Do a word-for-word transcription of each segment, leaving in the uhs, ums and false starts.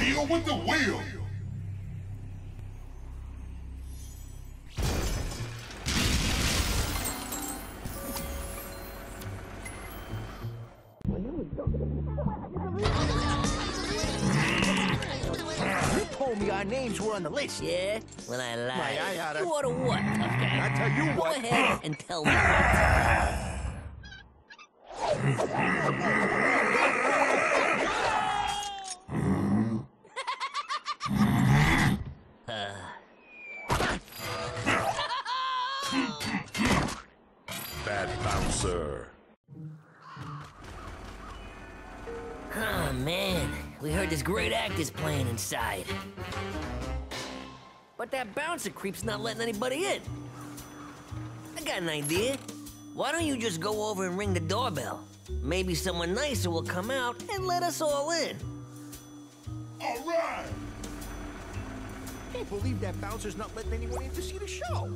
Deal with the wheel. You told me our names were on the list. Yeah? Well, I lied. Why, I oughta- You oughta what, tough guy? I tell you Go what. ahead and tell me what. Bad bouncer. Oh, man. We heard this great act is playing inside. But that bouncer creep's not letting anybody in. I got an idea. Why don't you just go over and ring the doorbell? Maybe someone nicer will come out and let us all in. All right. Can't believe that bouncer's not letting anyone in to see the show.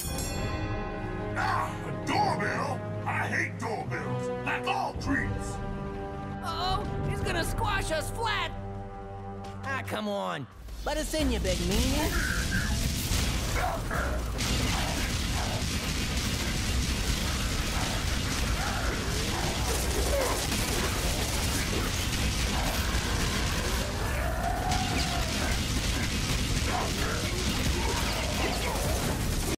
Ah, a doorbell? I hate doorbells, like all creeps. Uh-oh, he's gonna squash us flat. Ah, come on. Let us in, you big meanie.